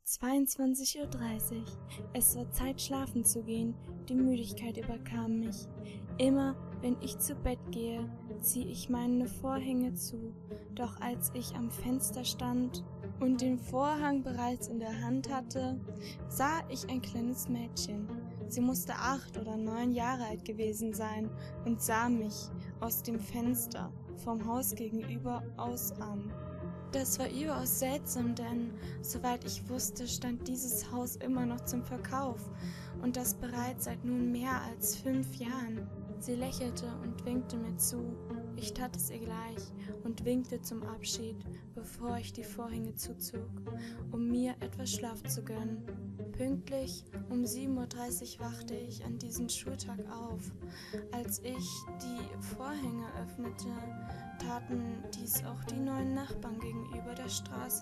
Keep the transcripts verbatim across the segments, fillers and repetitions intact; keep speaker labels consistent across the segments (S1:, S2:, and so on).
S1: zweiundzwanzig Uhr dreißig. Es war Zeit, schlafen zu gehen. Die Müdigkeit überkam mich. Immer, wenn ich zu Bett gehe, ziehe ich meine Vorhänge zu. Doch als ich am Fenster stand und den Vorhang bereits in der Hand hatte, sah ich ein kleines Mädchen. Sie musste acht oder neun Jahre alt gewesen sein und sah mich aus dem Fenster vom Haus gegenüber aus an. Das war überaus seltsam, denn, soweit ich wusste, stand dieses Haus immer noch zum Verkauf und das bereits seit nun mehr als fünf Jahren. Sie lächelte und winkte mir zu. Ich tat es ihr gleich und winkte zum Abschied, bevor ich die Vorhänge zuzog, um mir etwas Schlaf zu gönnen. Pünktlich um sieben Uhr dreißig wachte ich an diesem Schultag auf. Als ich die Vorhänge öffnete, taten dies auch die neuen Nachbarn gegenüber der Straße.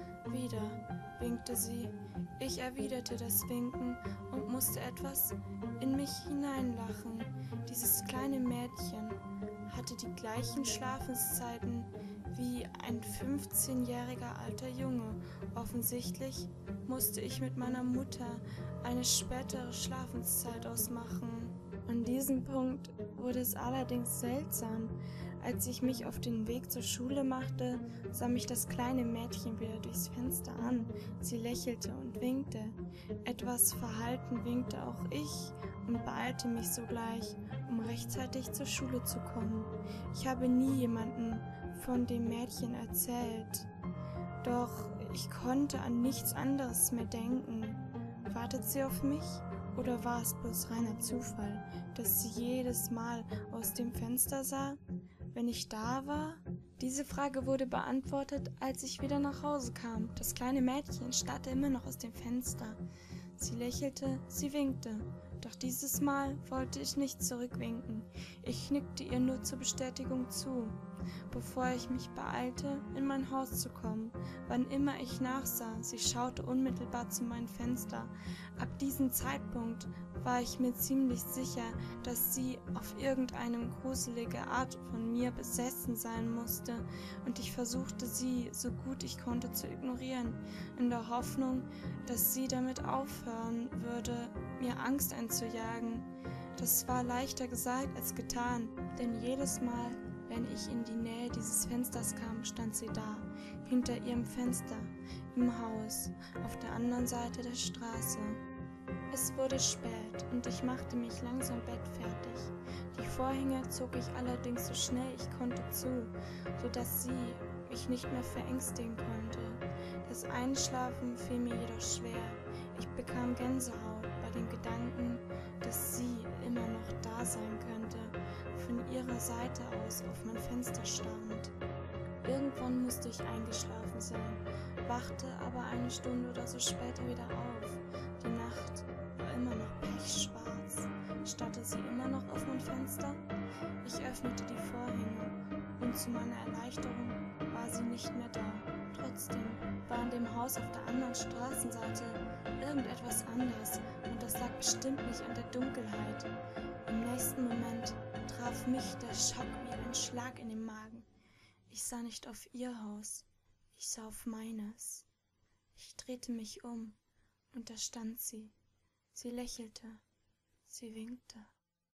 S1: Wieder winkte sie. Ich erwiderte das Winken und musste etwas in mich hineinlachen. Dieses kleine Mädchen hatte die gleichen Schlafenszeiten wie ein fünfzehnjähriger alter Junge. Offensichtlich musste ich mit meiner Mutter eine spätere Schlafenszeit ausmachen. An diesem Punkt wurde es allerdings seltsam. Als ich mich auf den Weg zur Schule machte, sah mich das kleine Mädchen wieder durchs Fenster an. Sie lächelte und winkte. Etwas verhalten winkte auch ich und beeilte mich sogleich, um rechtzeitig zur Schule zu kommen. Ich habe nie jemanden von dem Mädchen erzählt, doch ich konnte an nichts anderes mehr denken. Wartet sie auf mich? Oder war es bloß reiner Zufall, dass sie jedes Mal aus dem Fenster sah, wenn ich da war? Diese Frage wurde beantwortet, als ich wieder nach Hause kam. Das kleine Mädchen starrte immer noch aus dem Fenster. Sie lächelte, sie winkte, doch dieses Mal wollte ich nicht zurückwinken. Ich nickte ihr nur zur Bestätigung zu, bevor ich mich beeilte, in mein Haus zu kommen. Wann immer ich nachsah, sie schaute unmittelbar zu meinem Fenster. Ab diesem Zeitpunkt war ich mir ziemlich sicher, dass sie auf irgendeine gruselige Art von mir besessen sein musste, und ich versuchte sie, so gut ich konnte, zu ignorieren, in der Hoffnung, dass sie damit aufhören würde, mir Angst einzujagen. Das war leichter gesagt als getan, denn jedes Mal, wenn ich in die Nähe dieses Fensters kam, stand sie da, hinter ihrem Fenster, im Haus, auf der anderen Seite der Straße. Es wurde spät und ich machte mich langsam bettfertig. Die Vorhänge zog ich allerdings so schnell ich konnte zu, sodass sie mich nicht mehr verängstigen konnte. Das Einschlafen fiel mir jedoch schwer. Ich bekam Gänsehaut bei dem Gedanken, dass sie immer noch da sein könnte, von ihrer Seite aus auf mein Fenster starrend. Irgendwann musste ich eingeschlafen sein, wachte aber eine Stunde oder so später wieder auf. Die Nacht war immer noch pechschwarz. Starrte sie immer noch auf mein Fenster? Ich öffnete die Vorhänge und zu meiner Erleichterung war sie nicht mehr da. Trotzdem war an dem Haus auf der anderen Straßenseite irgendetwas anderes und das lag bestimmt nicht an der Dunkelheit. Im nächsten Moment traf mich der Schock wie ein Schlag in den Magen. Ich sah nicht auf ihr Haus, ich sah auf meines. Ich drehte mich um und da stand sie. Sie lächelte, sie winkte.